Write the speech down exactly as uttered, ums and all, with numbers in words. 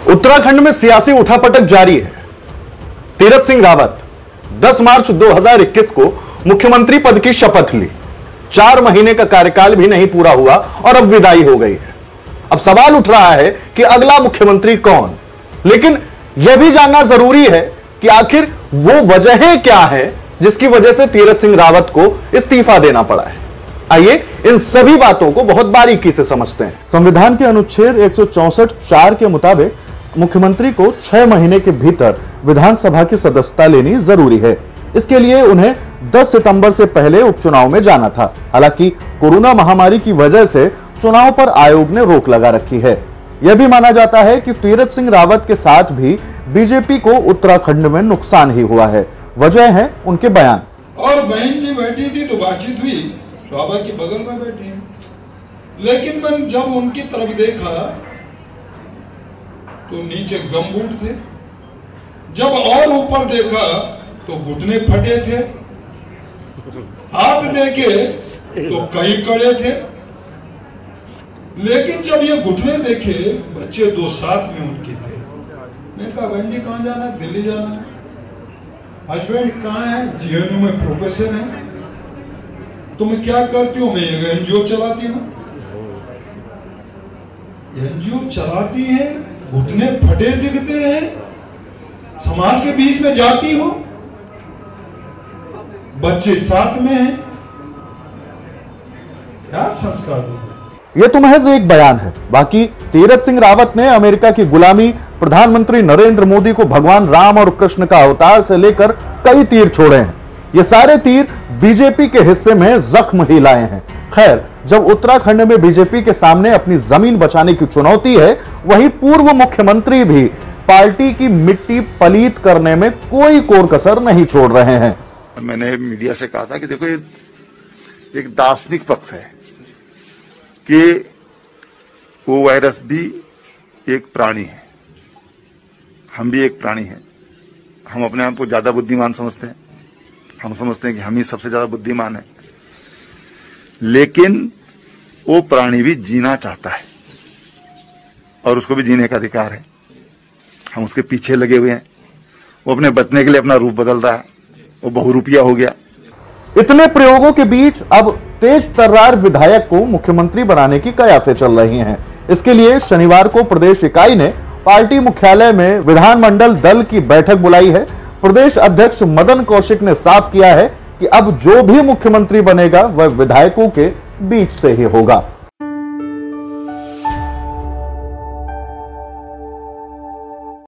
उत्तराखंड में सियासी उठापटक जारी है। तीरथ सिंह रावत दस मार्च दो हज़ार इक्कीस को मुख्यमंत्री पद की शपथ ली। चार महीने का कार्यकाल भी नहीं पूरा हुआ और अब विदाई हो गई है। अब सवाल उठ रहा है कि अगला मुख्यमंत्री कौन, लेकिन यह भी जानना जरूरी है कि आखिर वो वजहें क्या है जिसकी वजह से तीरथ सिंह रावत को इस्तीफा देना पड़ा है। आइए इन सभी बातों को बहुत बारीकी से समझते हैं। संविधान के अनुच्छेद एक सौ चौसठ चार के मुताबिक मुख्यमंत्री को छह महीने के भीतर विधानसभा की सदस्यता लेनी जरूरी है। इसके लिए उन्हें दस सितंबर से पहले उपचुनाव में जाना था। हालांकि कोरोना महामारी की वजह से चुनाव पर आयोग ने रोक लगा रखी है। यह भी माना जाता है कि तीरथ सिंह रावत के साथ भी बीजेपी को उत्तराखंड में नुकसान ही हुआ है। वजह है उनके बयान। और बहन जी बैठी थी तो बातचीत हुई, शोभा के बगल में बैठी है, लेकिन मैंने जब उनकी तरफ देखा तो नीचे गमबूट थे, जब और ऊपर देखा तो घुटने फटे थे, हाथ देखे तो कई कड़े थे, लेकिन जब ये घुटने देखे बच्चे दो साथ में उनके थे। मैं कहा बहन जी कहाँ जाना है? दिल्ली जाना है। हस्बैंड कहाँ है? जीएनयू में प्रोफेसर है। तुम क्या करती हो? मैं एक एनजीओ चलाती हूँ। एनजीओ चलाती है, घुटने फटे दिखते हैं, समाज के बीच में जाती हो, बच्चे साथ में हैं, क्या संस्कार दो? यह तो महज एक बयान है। बाकी तीरथ सिंह रावत ने अमेरिका की गुलामी, प्रधानमंत्री नरेंद्र मोदी को भगवान राम और कृष्ण का अवतार से लेकर कई तीर छोड़े हैं। ये सारे तीर बीजेपी के हिस्से में जख्म ही लाए हैं। खैर, जब उत्तराखंड में बीजेपी के सामने अपनी जमीन बचाने की चुनौती है, वहीं पूर्व मुख्यमंत्री भी पार्टी की मिट्टी पलीत करने में कोई कोर कसर नहीं छोड़ रहे हैं। मैंने मीडिया से कहा था कि देखो ये एक दार्शनिक पक्ष है कि वो वायरस भी एक प्राणी है, हम भी एक प्राणी हैं। हम अपने आप को ज्यादा बुद्धिमान समझते हैं, हम समझते हैं कि हम ही सबसे ज्यादा बुद्धिमान है, लेकिन वो प्राणी भी जीना चाहता है और उसको भी जीने का अधिकार है। हम उसके पीछे लगे हुए हैं। वो अपने बचने के लिए अपना रूप बदल रहा है, वो बहुरूपिया हो गया। इतने प्रयोगों के बीच अब तेज तर्रार विधायक को मुख्यमंत्री बनाने की कयासें चल रही हैं। इसके लिए शनिवार को प्रदेश इकाई ने पार्टी मुख्यालय में विधानमंडल दल की बैठक बुलाई है। प्रदेश अध्यक्ष मदन कौशिक ने साफ किया है कि अब जो भी मुख्यमंत्री बनेगा वह विधायकों के बीच से ही होगा।